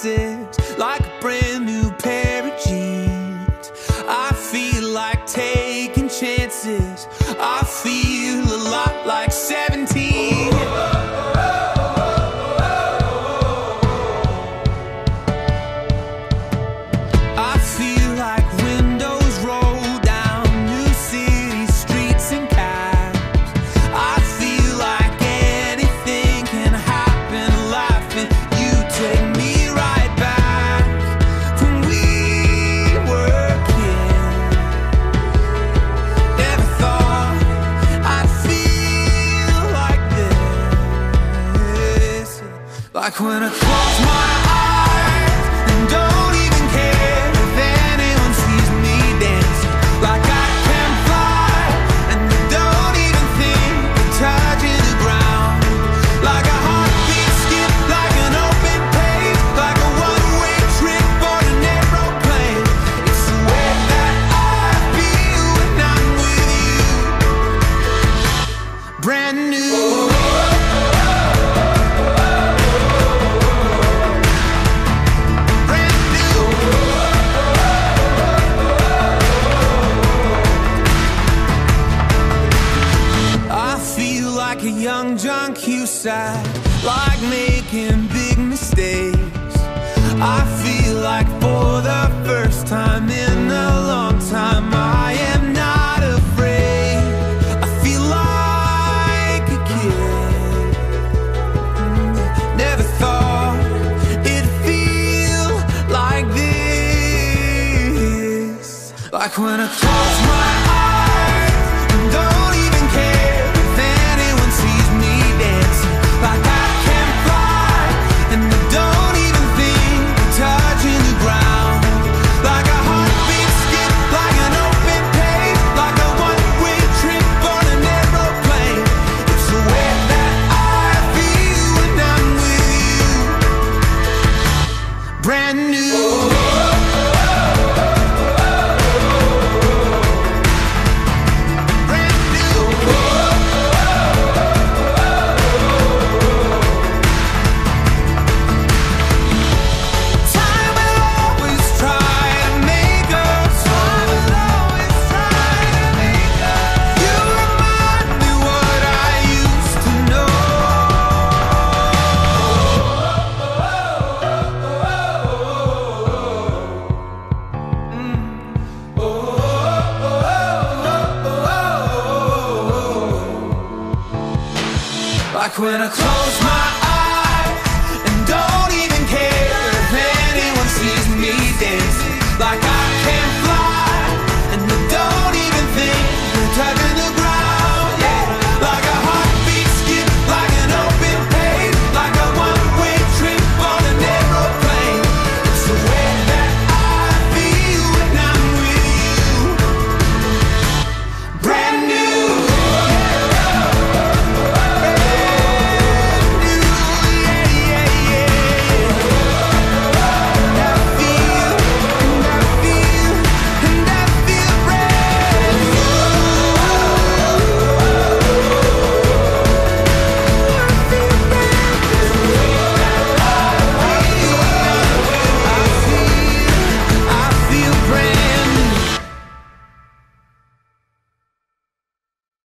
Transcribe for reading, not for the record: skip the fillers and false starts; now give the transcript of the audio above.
chances, like a brand new pair of jeans. I feel like taking chances. I feel a lot like 17. I feel like windows roll down new city streets and cabs. I feel like anything can happen, laughing. You take me right back when we were kids. Never thought I'd feel like this. Like when I close my eyes and don't even care if anyone sees me dancing. Like I can fly and I don't even think of touching the ground. Like a heartbeat skip, like an open page, like a one-way trip on an aeroplane. It's the way that I feel when I'm with you. Brand new. Like a young John Cusack, like making big mistakes. I feel like for the first time in a long time I am not afraid. I feel like a kid. Never thought it'd feel like this. Like when I close my eyes and don't even care if anyone sees me dancing. Like I can fly and I don't even think of touching the ground. Like a heartbeat skip, like an open page, like a one-way trip on an aeroplane. It's the way that I feel when I'm with you. Brand new. Like when I close